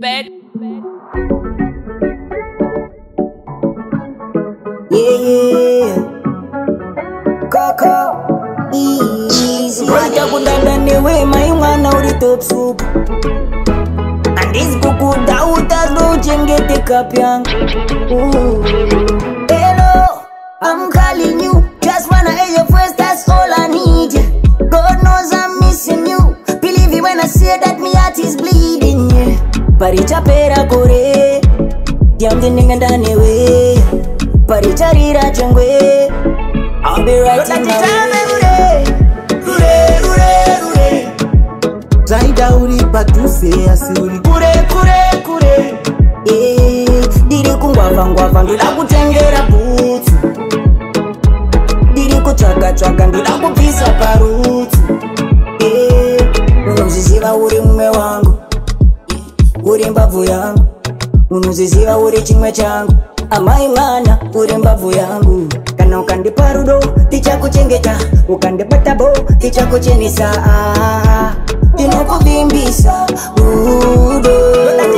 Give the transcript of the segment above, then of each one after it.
bed. Yeah, Coco, easy. Right up with that anyway, my man now the top soup. And this cuckoo doubt as no gym get the cup young. Hello, I'm calling you. Just wanna hear your voice, that's all I need. God knows I'm missing you. Believe me when I say that my heart is bleeding. Yeah, parichapera kore, diam dinga ndani we. Paricharira chengwe, I'll be right in my way. Rure. Zaida uri patuse asuri. Kure. Diri kungwava ndula kutengera boots. Diri kuchaka ndula kupisa parutsu. Unoziziva uri mume wangu, uri mbavu yangu. Unoziziva uri chimwe changu, amai mwana uri mbavu yangu. Kana ukandipa rudo tichakuchengeta, ukandipata bo tichakuchenesa. Tinokuvimbisa rudo.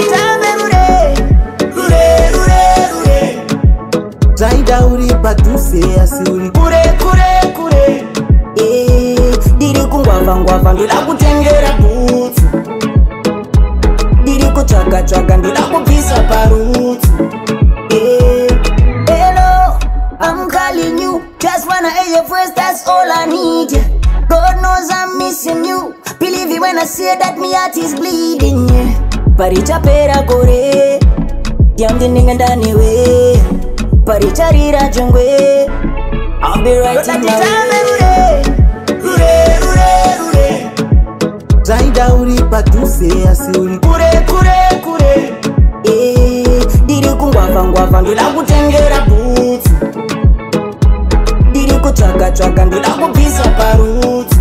Rure. Zaida uri patuse asuri. Kure. Diri kungwava ndula kutengera boots. Diri kuchaka ndula kupisa parutsu. Hello, I'm calling you. Just wanna hear your voice, that's all I need. God knows I'm missing you. Believe me when I say that my heart is bleeding. Yeah, parichapera kore, diam dinga ndani we. Paricharira chengwe, I'll be right in my way. Rure. Zaida uri patuse asuri. Kure. Diri kungwava ndula kutengera boots. Diri kuchaka ndula kupisa parutsu.